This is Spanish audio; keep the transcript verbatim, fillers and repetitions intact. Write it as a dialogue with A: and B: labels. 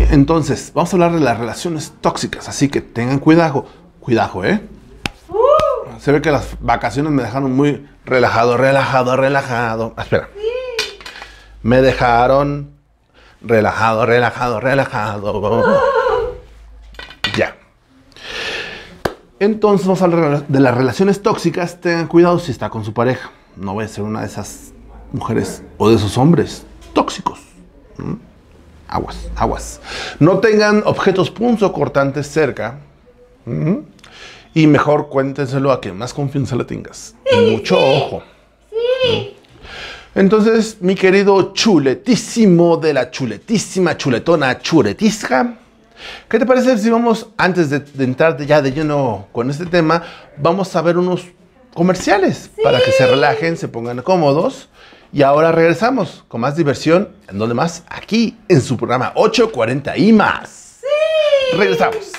A: Entonces, vamos a hablar de las relaciones tóxicas, así que tengan cuidado. Cuidado, ¿eh?
B: Uh.
A: Se ve que las vacaciones me dejaron muy relajado, relajado, relajado. Ah, espera.
B: Sí.
A: Me dejaron relajado, relajado, relajado.
B: Uh.
A: Ya. Entonces vamos a hablar de las relaciones tóxicas. Tengan cuidado si está con su pareja. No voy a ser una de esas mujeres o de esos hombres tóxicos. ¿Mm? Aguas, aguas. No tengan objetos punzocortantes cerca. ¿Mm? Y mejor cuéntenselo a quien más confianza le tengas. Y mucho ojo.
B: Sí.
A: Entonces, mi querido chuletísimo de la chuletísima, chuletona, chuletisca, ¿qué te parece si vamos, antes de, de entrar ya de lleno con este tema, vamos a ver unos comerciales
B: Sí.
A: para que se relajen, se pongan cómodos? Y ahora regresamos con más diversión. ¿En dónde más? Aquí, en su programa ocho cuarenta y más.
B: Sí.
A: Regresamos.